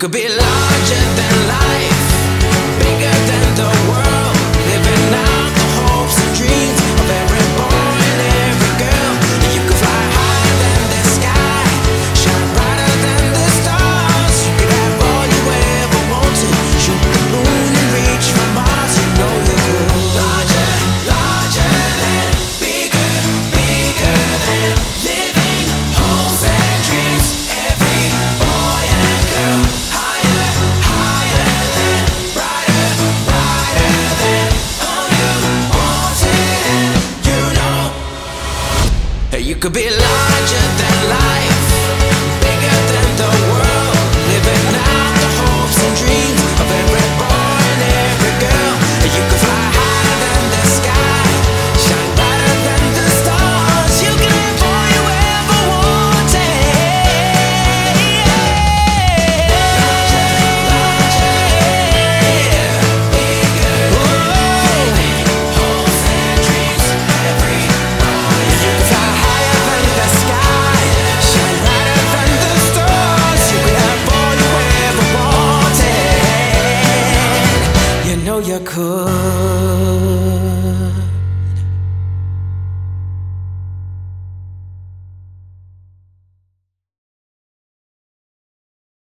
could be larger than life, bigger than the world, living out the hopes and dreams of every boy and every girl. You could fly higher than the sky, shine brighter than the stars. You could have all you ever wanted, shoot the moon and reach for Mars. You know you could. Larger, larger than, bigger, bigger than, living hopes and dreams. Every boy and girl, higher, higher than, brighter, brighter than, all you wanted, and you know. Hey, you could be larger than life, bigger than the world, living out the hopes and dreams of every boy and every girl. Hey, you could fly higher than the sky, shine brighter than the stars. You can have all you ever wanted. You know you could.